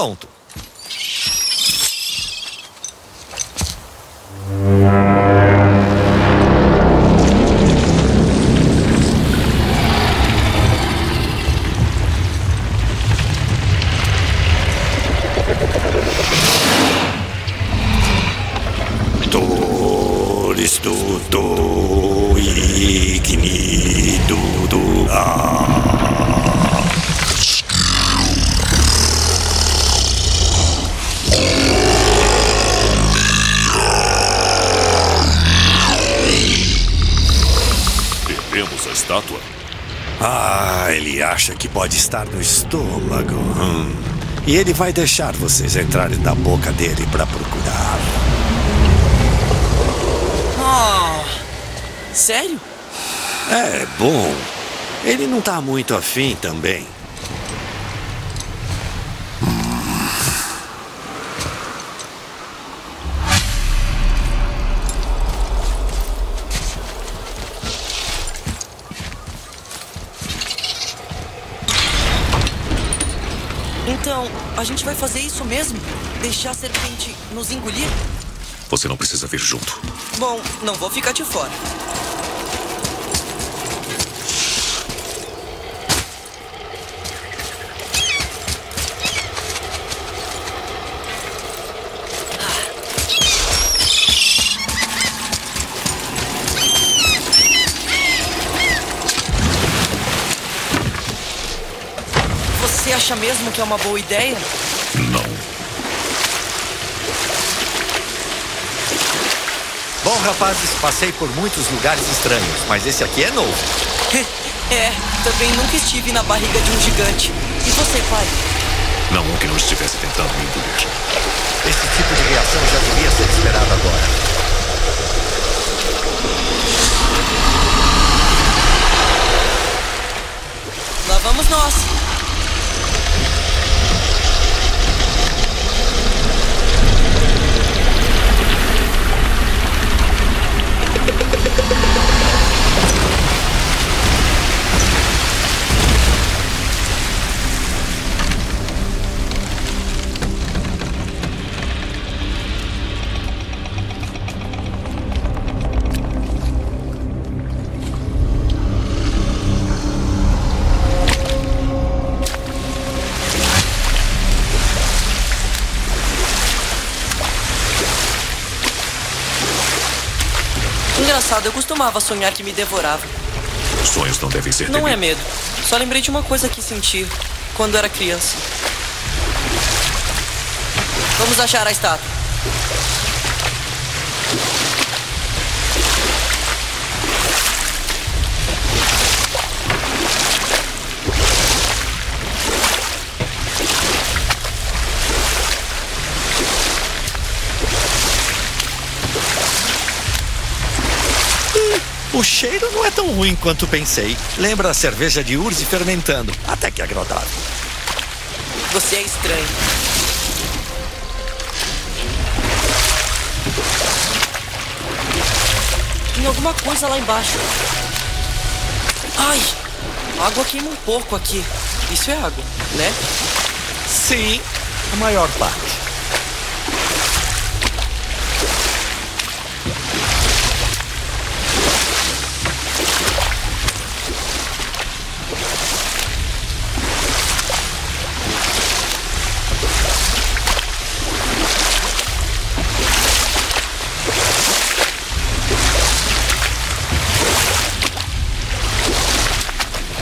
pronto. Perdemos a estátua? Ele acha que pode estar no estômago. E ele vai deixar vocês entrarem na boca dele para procurar. Sério? É bom. Ele não tá muito afim também. Então, a gente vai fazer isso mesmo? Deixar a serpente nos engolir? Você não precisa vir junto. Bom, não vou ficar de fora. Você acha mesmo que é uma boa ideia? Não. Bom, rapazes, passei por muitos lugares estranhos, mas esse aqui é novo. Também nunca estive na barriga de um gigante. E você, pai? Não um que não estivesse tentando me engolir. Esse tipo de reação já devia ser esperado agora. Lá vamos nós. Engraçado, eu costumava sonhar que me devorava. Os sonhos não devem ser Não é temidos. medo. Só lembrei de uma coisa que senti quando era criança. Vamos achar a estátua. O cheiro não é tão ruim quanto pensei. Lembra a cerveja de urze fermentando. Até que agradável. Você é estranho. Tem alguma coisa lá embaixo. Ai! A água queima um pouco aqui. Isso é água, né? Sim, a maior parte.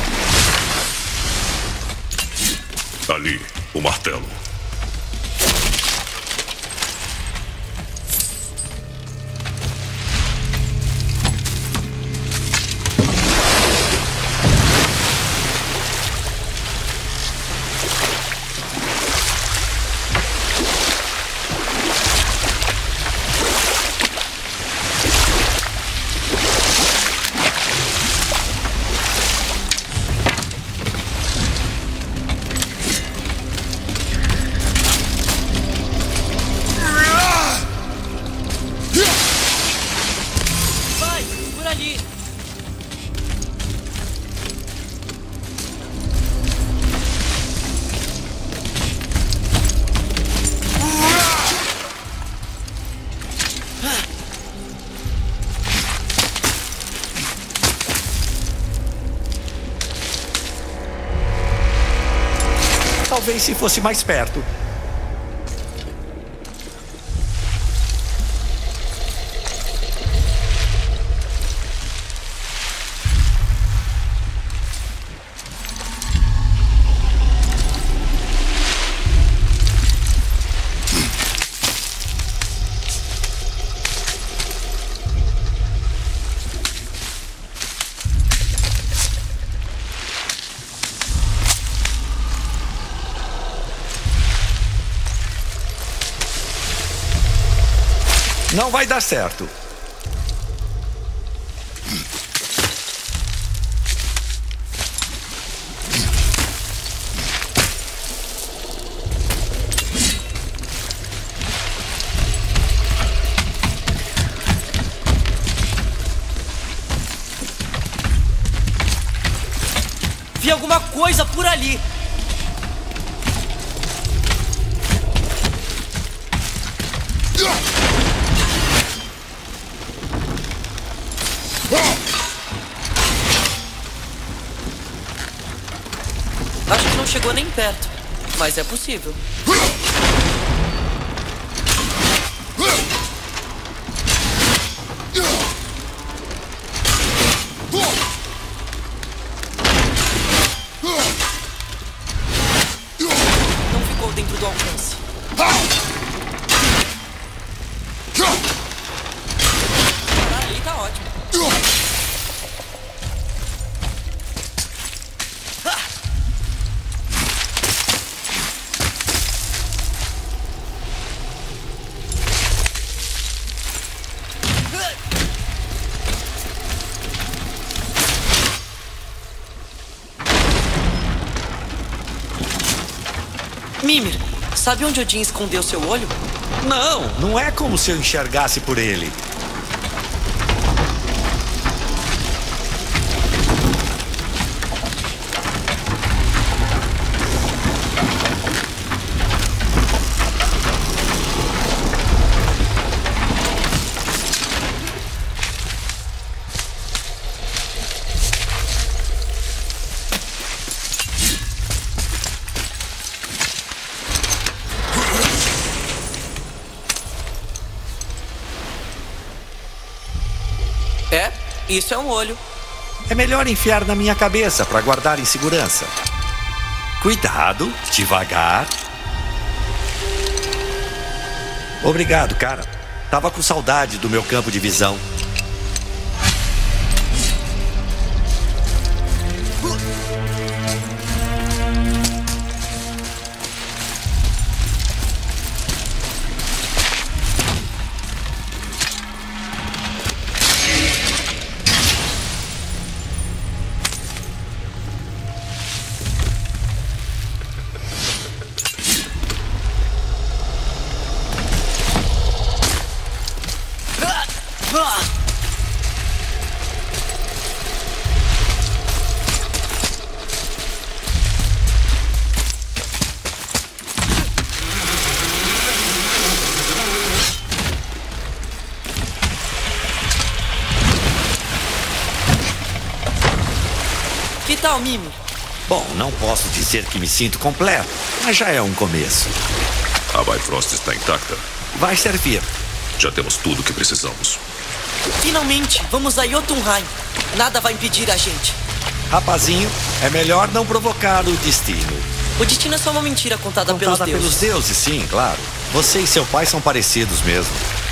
Ali, o martelo. Talvez se fosse mais perto. Não vai dar certo. Vi alguma coisa por ali. Acho que não chegou nem perto, mas é possível. Não ficou dentro do alcance. Ali tá ótimo. Mimir, sabe onde Odin escondeu seu olho? Não é como se eu enxergasse por ele. É, isso é um olho. É melhor enfiar na minha cabeça para guardar em segurança. Cuidado, devagar. Obrigado, cara. Tava com saudade do meu campo de visão. Que tal, Mimir? Bom, não posso dizer que me sinto completo, mas já é um começo. A Bifrost está intacta. Vai servir. Já temos tudo o que precisamos. Finalmente, vamos a Jotunheim. Nada vai impedir a gente. Rapazinho, é melhor não provocar o destino. O destino é só uma mentira contada pelos Contada deuses. pelos deuses, sim, claro. Você e seu pai são parecidos mesmo.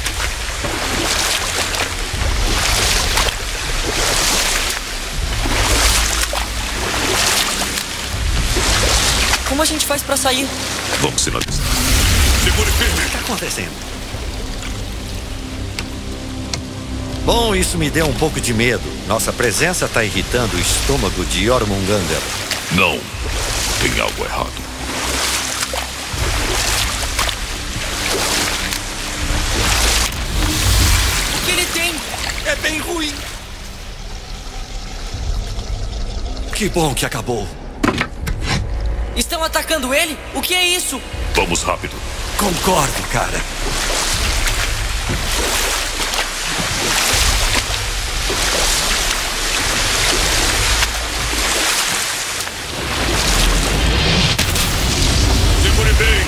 Como a gente faz pra sair? Vamos sinalizar. Segure firme. O que está acontecendo? Bom, isso me deu um pouco de medo. Nossa presença está irritando o estômago de Jormungandr. Não. Tem algo errado. O que ele tem? É bem ruim. Que bom que acabou. Estão atacando ele? O que é isso? Vamos rápido. Concordo, cara.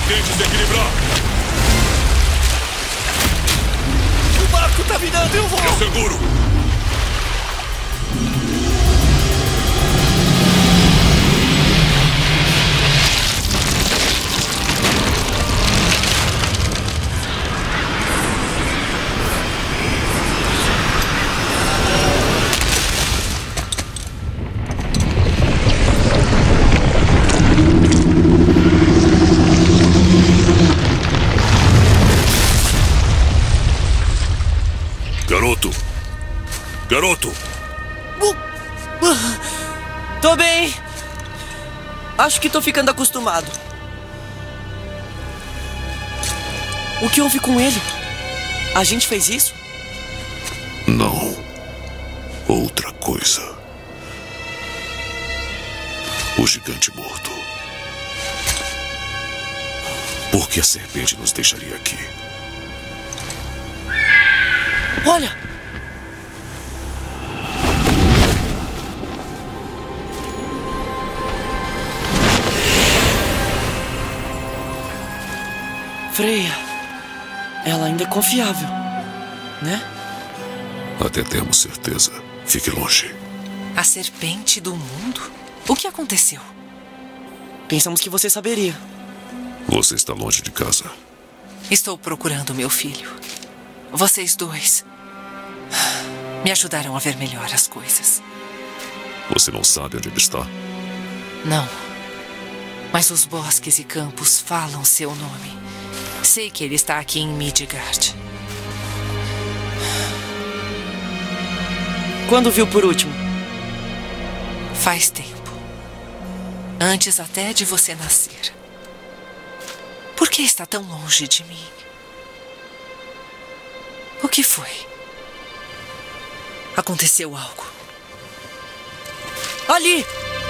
Tente se equilibrar. O barco tá virando, eu vou! Eu seguro. Garoto! Tô bem. Acho que tô ficando acostumado. O que houve com ele? A gente fez isso? Não. Outra coisa. O gigante morto. Por que a serpente nos deixaria aqui? Olha! Freya, ela ainda é confiável, né? Até termos certeza. Fique longe. A serpente do mundo? O que aconteceu? Pensamos que você saberia. Você está longe de casa. Estou procurando meu filho. Vocês dois me ajudaram a ver melhor as coisas. Você não sabe onde ele está? Não. Mas os bosques e campos falam seu nome. Sei que ele está aqui em Midgard. Quando viu por último? Faz tempo. Antes até de você nascer. Por que está tão longe de mim? O que foi? Aconteceu algo. Ali!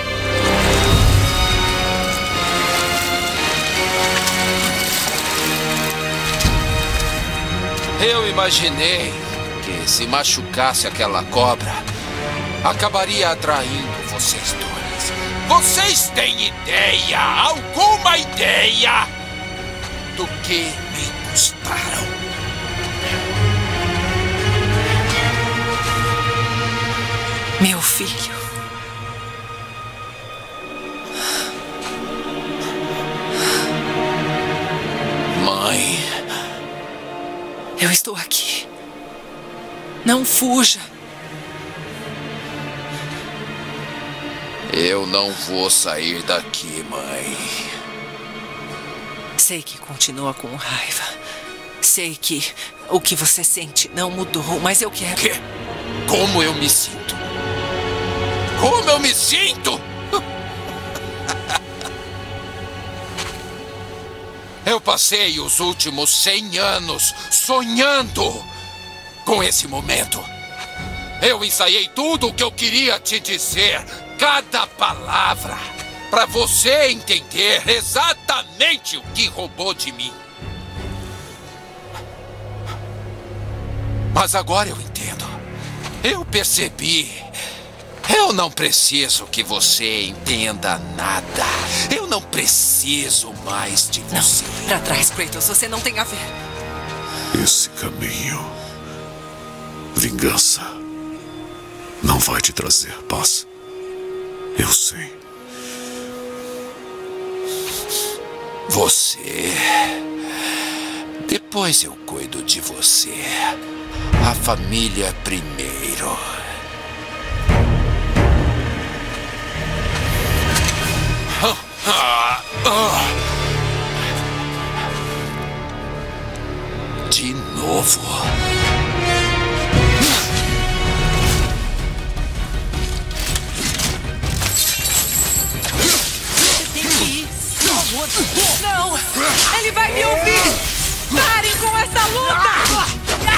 Eu imaginei que se machucasse aquela cobra, acabaria atraindo vocês dois. Vocês têm ideia, alguma ideia do que me custaram? Meu filho. Mãe. Eu estou aqui. Não fuja. Eu não vou sair daqui, mãe. Sei que continua com raiva. Sei que o que você sente não mudou, mas eu quero... Quê? Como eu me sinto? Como eu me sinto? Eu passei os últimos 100 anos sonhando com esse momento. Eu ensaiei tudo o que eu queria te dizer, cada palavra, para você entender exatamente o que roubou de mim. Mas agora eu entendo. Eu percebi. Eu não preciso que você entenda nada. Eu não preciso mais de você. Não, pra trás, Kratos. Você não tem a ver. Esse caminho... vingança... não vai te trazer paz. Eu sei. Você... depois eu cuido de você. A família primeiro. De novo. Você tem que ir. Por favor. Não! Ele vai me ouvir! Parem com essa luta!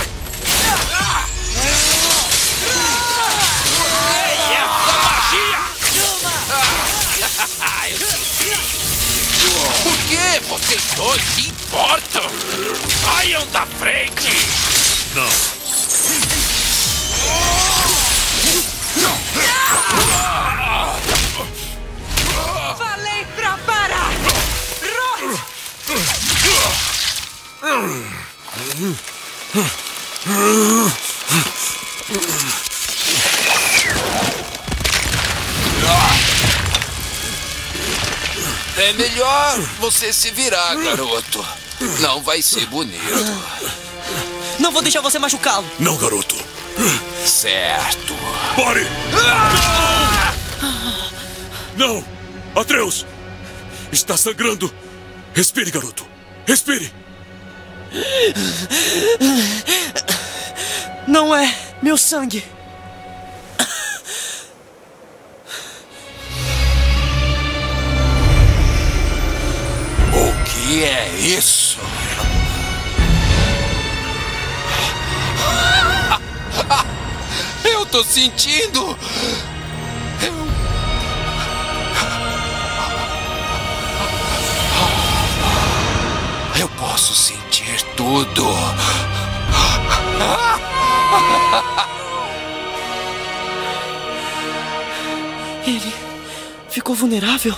Por que vocês dois se importam? Saiam da frente! Não. Falei pra parar! É melhor você se virar, garoto. Não vai ser bonito. Não vou deixar você machucá-lo. Não, garoto. Certo. Pare! Não! Atreus! Está sangrando. Respire, garoto. Respire. Não é meu sangue. O que é isso? Eu tô sentindo. Eu posso sentir tudo. Ele ficou vulnerável.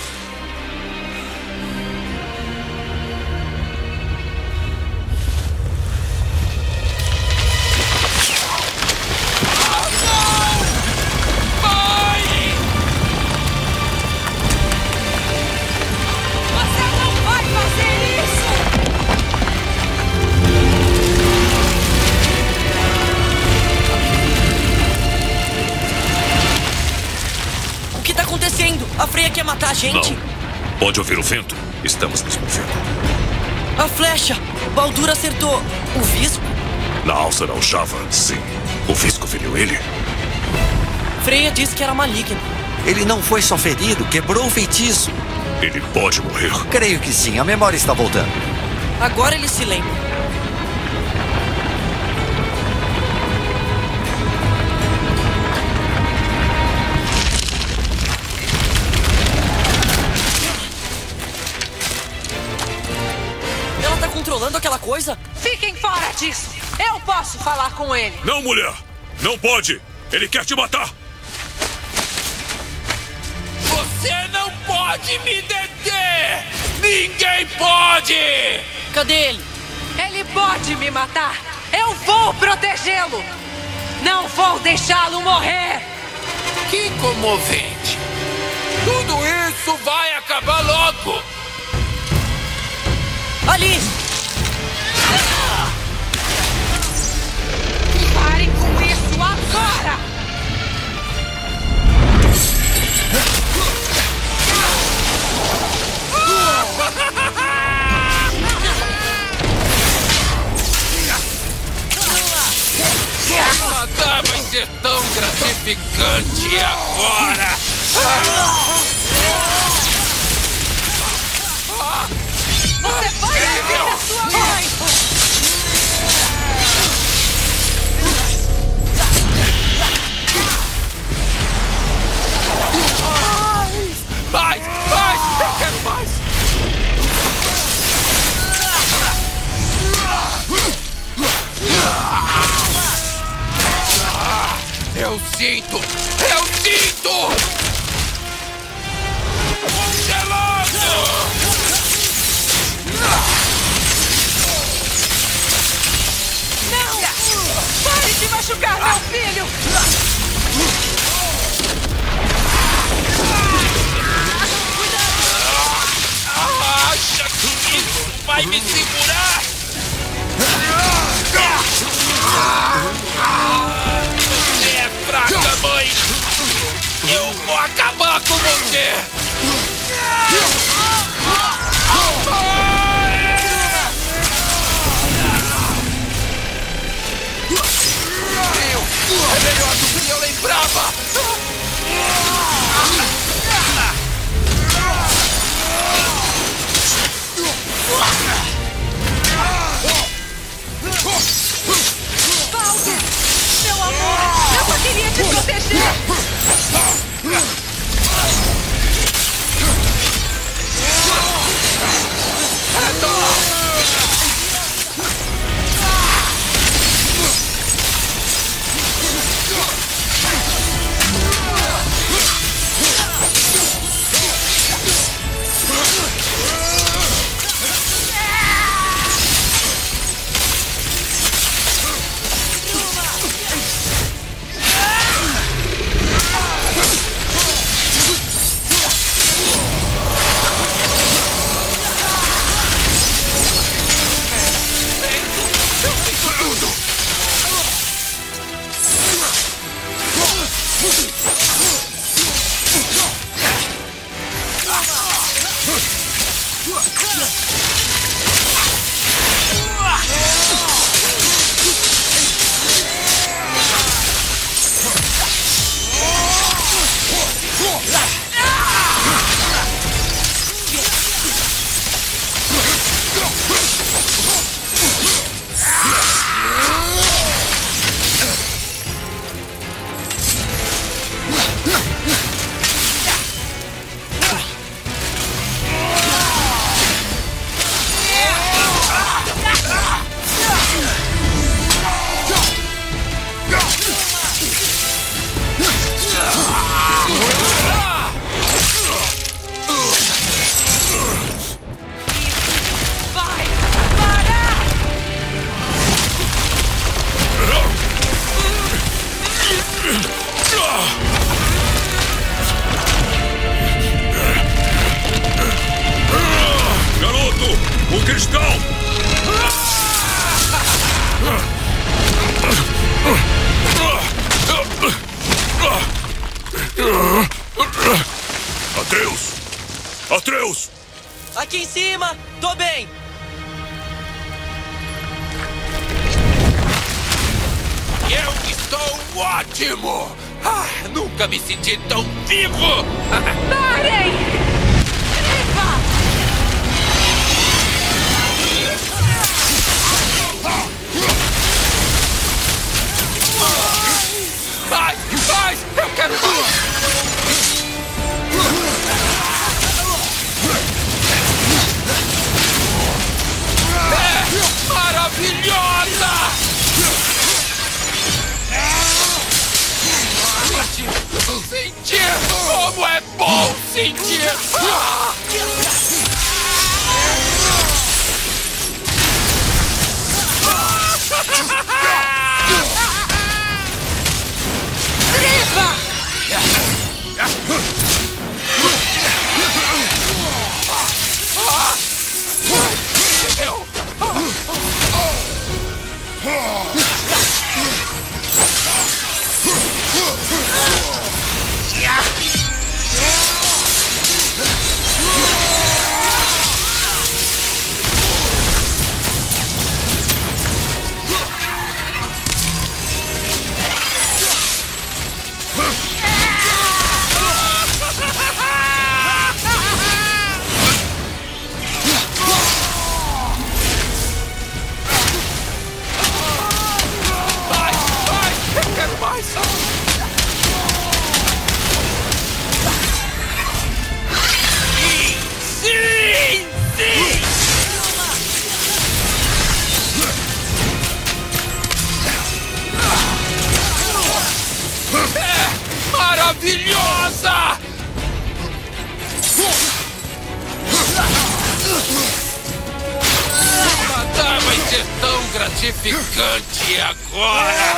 A Freya quer matar a gente. Não. Pode ouvir o vento? Estamos nos movendo. A flecha! Baldur acertou o Visco? Não, será o Shava. Sim. O Visco feriu ele? Freya disse que era maligno. Ele não foi só ferido, quebrou o feitiço. Ele pode morrer. Creio que sim, a memória está voltando. Agora ele se lembra. Controlando aquela coisa? Fiquem fora disso! Eu posso falar com ele! Não, mulher! Não pode! Ele quer te matar! Você não pode me deter! Ninguém pode! Cadê ele? Ele pode me matar! Eu vou protegê-lo! Não vou deixá-lo morrer! Que comovente! Tudo isso vai acabar logo! Ali! Parem com isso agora! Matar vai ser tão gratificante agora! Você vai ver a sua mãe! Mais! Mais! Eu quero mais! Eu sinto! Eu sinto! Congelado! Não! Pare de machucar meu filho! Acha que isso vai me segurar? Você é fraca, mãe! Eu vou acabar com você! É melhor do que eu lembrava! Tô bem. Eu estou ótimo! Ah, nunca me senti tão vivo! Parem! Driva! Mais! Mais! Eu quero mais! É maravilhosa! Sentir como é bom sentir! Driva! Maravilhosa! Matar vai ser tão gratificante agora!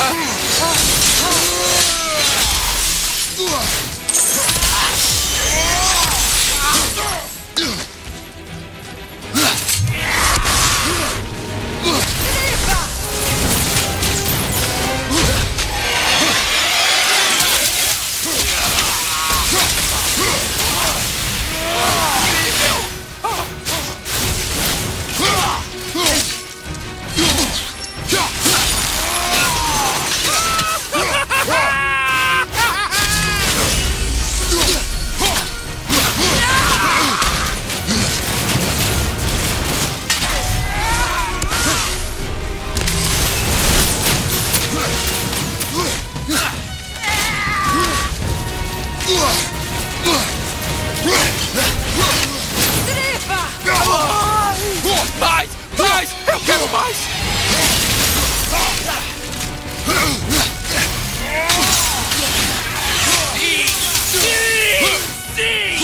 Mais! Mais! Eu quero mais! Sim! Sim! Sim!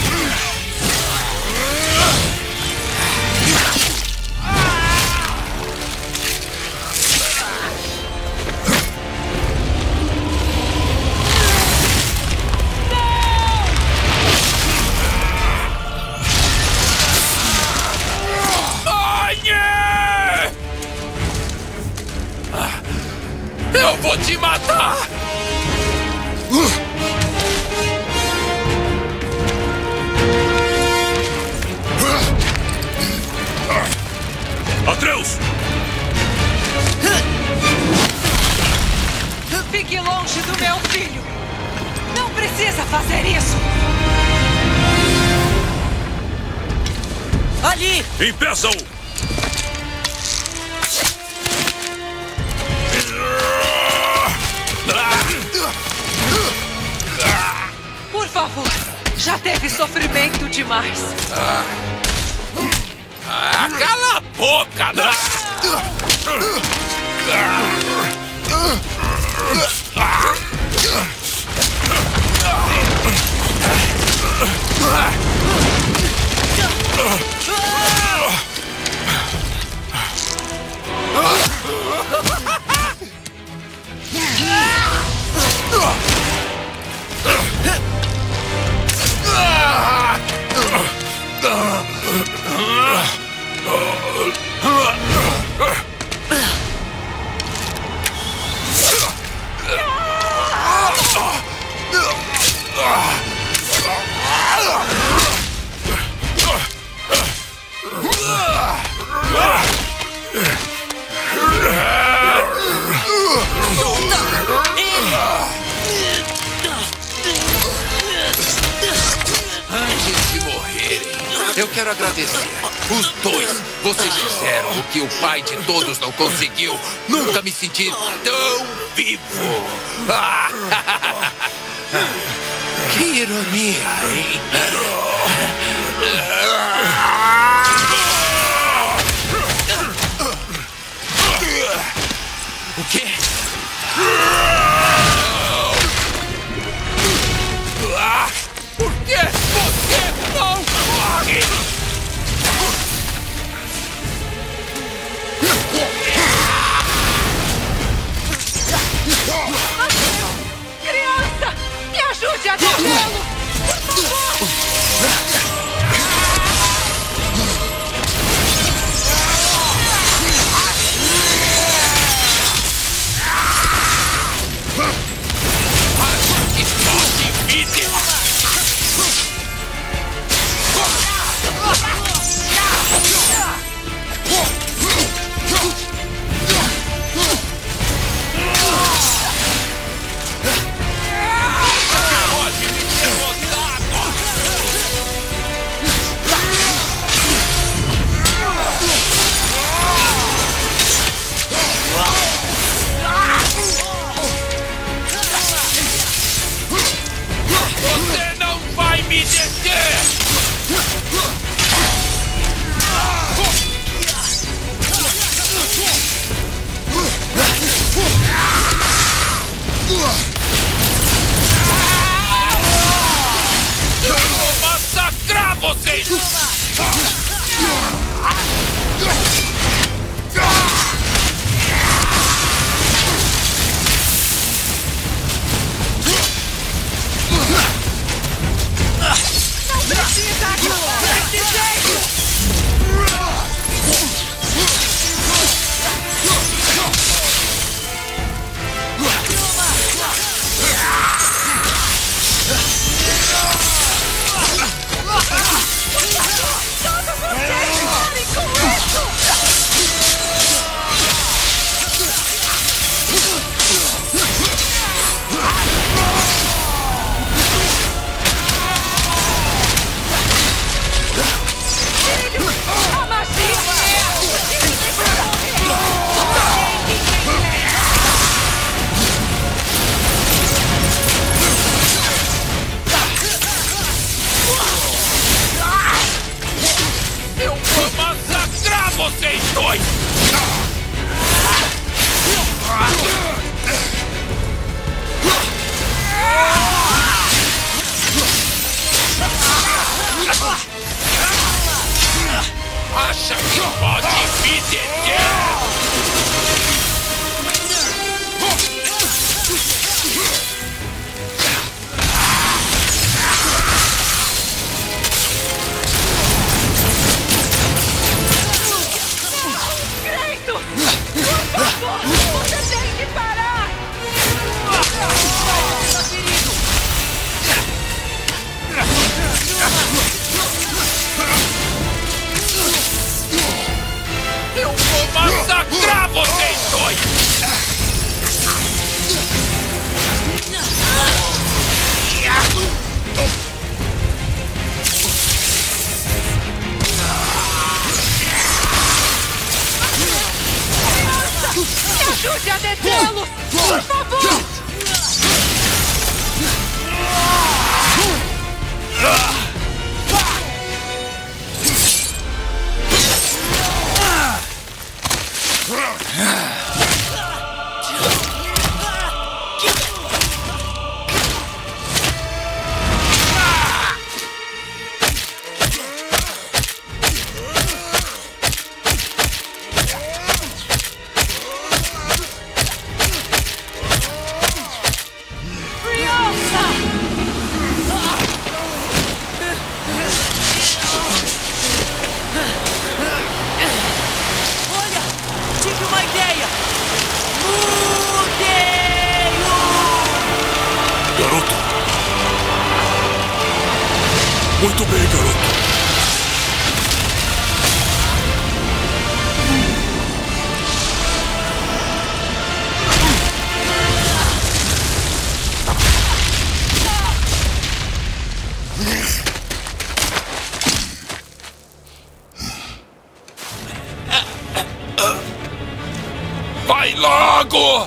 Eu vou te matar! Atreus! Fique longe do meu filho! Não precisa fazer isso! Ali! Impeça-o! Por favor, já teve sofrimento demais. Cala a boca! Antes de morrerem, eu quero agradecer. Os dois. Vocês fizeram o que o pai de todos não conseguiu. Nunca me senti tão vivo. Que ironia, hein? O quê? Por que você não morre? Criança! Me ajude a detê-lo! Por favor! Você não vai me deter! Eu vou massacrar vocês! Não precisa acabar desse jeito! Todos vocês morrem com isso! A magia! Eu vou massacrar vocês dois! Acha que pode me deter? Creito! Por favor! Você tem que parar! Eu vou massacrar vocês dois! Me ajude a detê-lo! Por favor! Olha! Tive uma ideia! Garoto! Muito bem, garoto. Vai logo!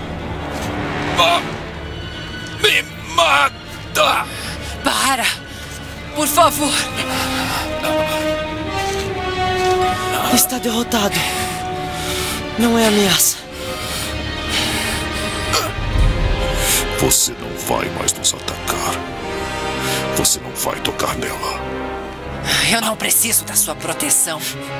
Me mata! Para! Por favor! Está derrotado. Não é ameaça. Você não vai mais nos atacar. Você não vai tocar nela. Eu não preciso da sua proteção.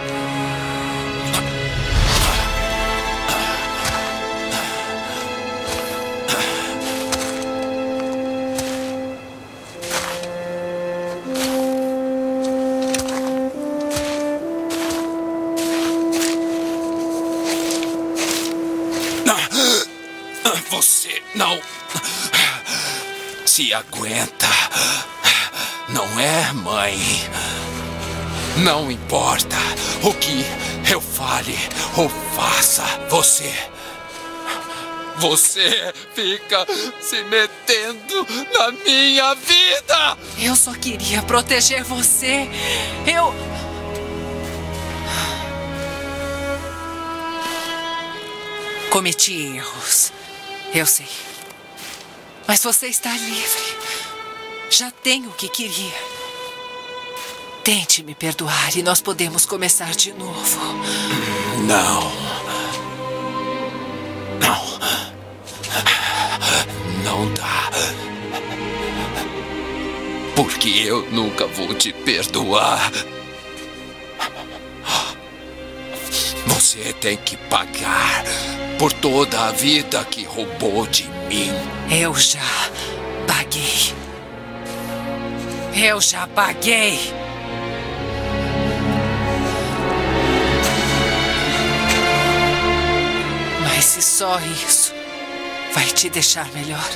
Você não se aguenta. Não é, mãe? Não importa o que eu fale ou faça, você fica se metendo na minha vida. Eu só queria proteger você. Cometi erros. Eu sei. Mas você está livre. Já tenho o que queria. Tente me perdoar e nós podemos começar de novo. Não. Não dá. Porque eu nunca vou te perdoar. Você tem que pagar por toda a vida que roubou de mim. Eu já paguei. Eu já paguei. Mas se só isso vai te deixar melhor.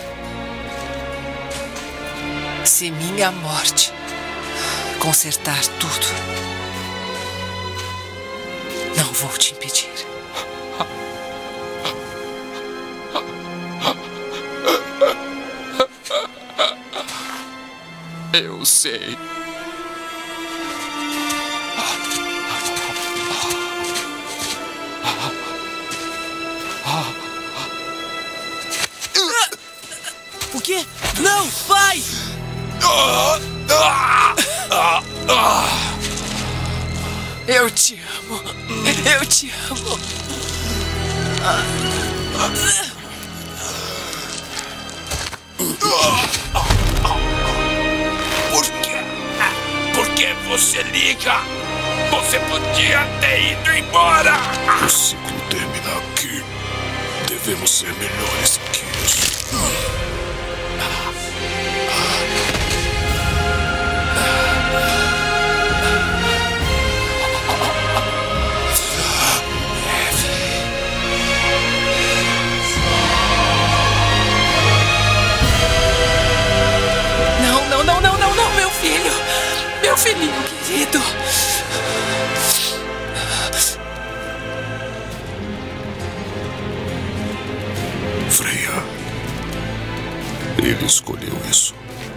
Se minha morte consertar tudo, não vou te impedir. Eu sei. O quê? Não, pai! Eu te amo. Eu te amo. Por que você liga? Você podia ter ido embora. O ciclo termina aqui. Devemos ser melhores que isso. Não, meu filho. Meu filhinho querido. Freya. Ele escolheu isso.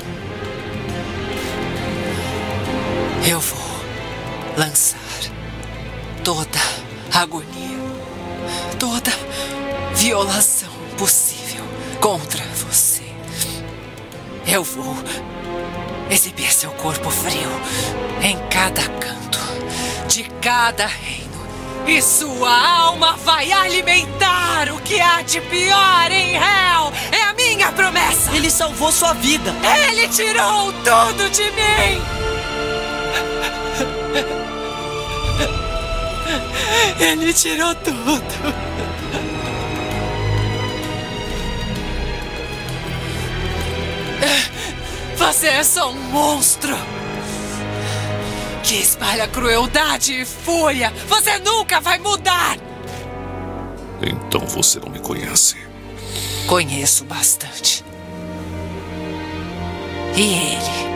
Eu vou lançar toda agonia, toda violação possível contra você. Eu vou exibir seu corpo frio em cada canto de cada reino. E sua alma vai alimentar o que há de pior em Hell. É a minha promessa. Ele salvou sua vida. Ele tirou tudo de mim. Ele tirou tudo. Você é só um monstro que espalha crueldade e fúria. Você nunca vai mudar. Então você não me conhece. Conheço bastante. E ele?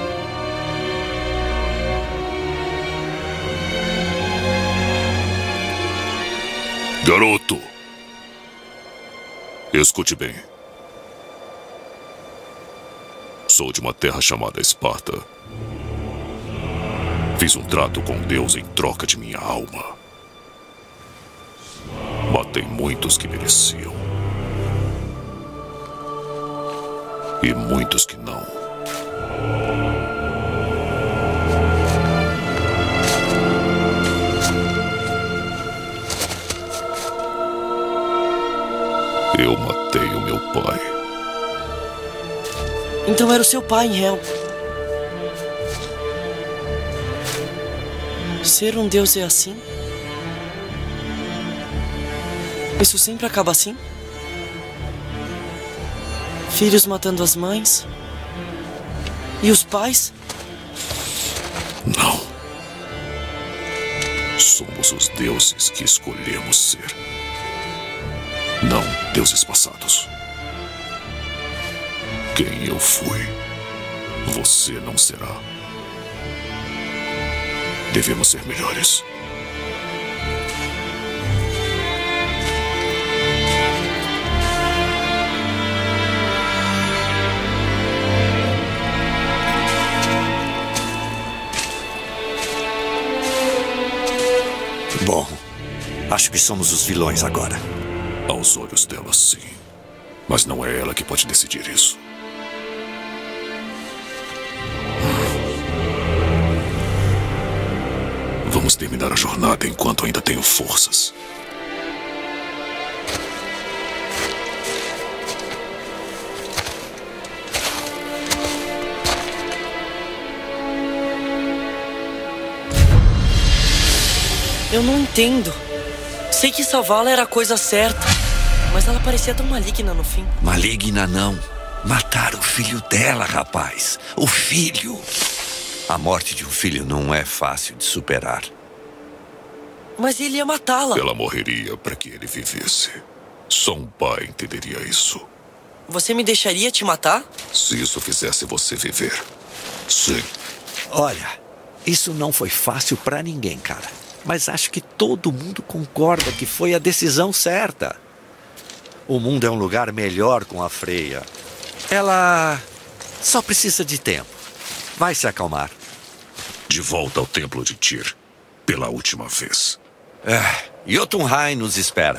Garoto! Escute bem. Sou de uma terra chamada Esparta. Fiz um trato com Deus em troca de minha alma. Matei muitos que mereciam. E muitos que não. Eu matei o meu pai. Então era o seu pai, em Hel. Ser um deus é assim? Isso sempre acaba assim? Filhos matando as mães? E os pais? Não. Somos os deuses que escolhemos ser. Não deuses passados. Quem eu fui, você não será. Devemos ser melhores. Bom, acho que somos os vilões agora. Aos olhos dela, sim. Mas não é ela que pode decidir isso. Vamos terminar a jornada enquanto ainda tenho forças. Eu não entendo. Sei que salvá-la era a coisa certa, mas ela parecia tão maligna no fim. Maligna não. Mataram o filho dela, rapaz. O filho. A morte de um filho não é fácil de superar. Mas ele ia matá-la. Ela morreria para que ele vivesse. Só um pai entenderia isso. Você me deixaria te matar? Se isso fizesse você viver. Sim. Olha, isso não foi fácil pra ninguém, cara. Mas acho que todo mundo concorda que foi a decisão certa. O mundo é um lugar melhor com a Freya. Ela só precisa de tempo. Vai se acalmar. De volta ao templo de Tyr. Pela última vez. Jotunheim nos espera.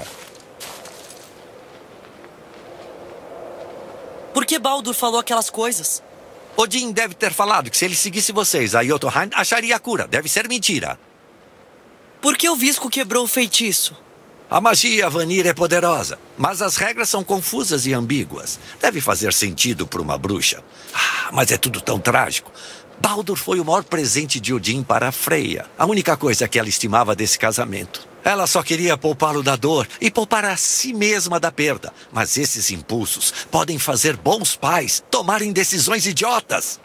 Por que Baldur falou aquelas coisas? Odin deve ter falado que se ele seguisse vocês, a Jotunheim acharia a cura. Deve ser mentira. Por que o Visco quebrou o feitiço? A magia Vanir é poderosa, mas as regras são confusas e ambíguas. Deve fazer sentido para uma bruxa. Mas é tudo tão trágico. Baldur foi o maior presente de Odin para a Freya. A única coisa que ela estimava desse casamento. Ela só queria poupá-lo da dor e poupar a si mesma da perda. Mas esses impulsos podem fazer bons pais tomarem decisões idiotas.